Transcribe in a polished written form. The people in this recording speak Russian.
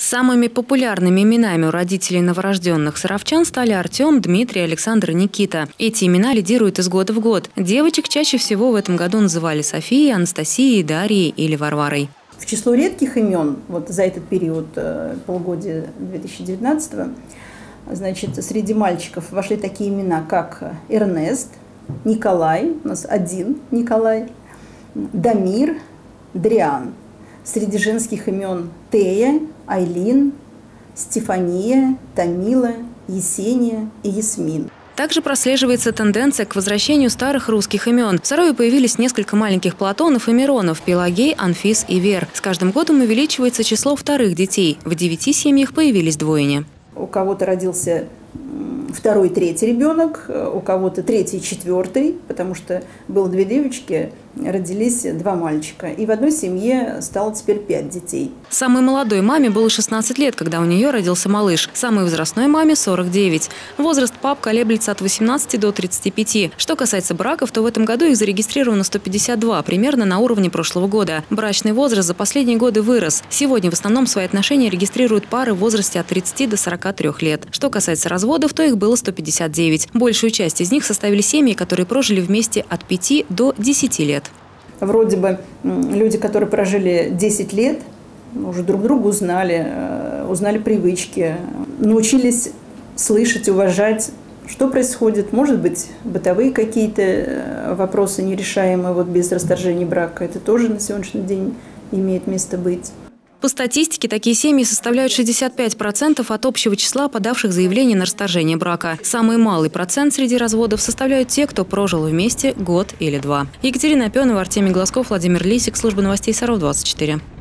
Самыми популярными именами у родителей новорожденных саровчан стали Артем, Дмитрий, Александр и Никита. Эти имена лидируют из года в год. Девочек чаще всего в этом году называли Софией, Анастасией, Дарьей или Варварой. В число редких имен вот за этот период полугодия 2019-го, значит, среди мальчиков вошли такие имена, как Эрнест, Николай, у нас один Николай, Дамир, Дриан. Среди женских имен Тея, Айлин, Стефания, Тамила, Есения и Ясмин. Также прослеживается тенденция к возвращению старых русских имен. В Сарове появились несколько маленьких Платонов и Миронов – Пелагей, Анфис и Вер. С каждым годом увеличивается число вторых детей. В 9 семьях появились двойни. У кого-то родился второй, третий ребенок, у кого-то третий, четвертый, потому что было 2 девочки, родились 2 мальчика. И в одной семье стало теперь 5 детей. Самой молодой маме было 16 лет, когда у нее родился малыш. Самой возрастной маме 49. Возраст пап колеблется от 18 до 35. Что касается браков, то в этом году их зарегистрировано 152, примерно на уровне прошлого года. Брачный возраст за последние годы вырос. Сегодня в основном свои отношения регистрируют пары в возрасте от 30 до 43 лет. Что касается разводов, то их было 159. Большую часть из них составили семьи, которые прожили вместе от 5 до 10 лет. Вроде бы люди, которые прожили 10 лет, уже друг друга узнали привычки, научились слышать, уважать, что происходит. Может быть, бытовые какие-то вопросы нерешаемые вот без расторжения брака. Это тоже на сегодняшний день имеет место быть. По статистике, такие семьи составляют 65% от общего числа подавших заявлений на расторжение брака. Самый малый процент среди разводов составляют те, кто прожил вместе год или 2. Екатерина Опенова, Артемий Глазков, Владимир Лисик, служба новостей Саров 24.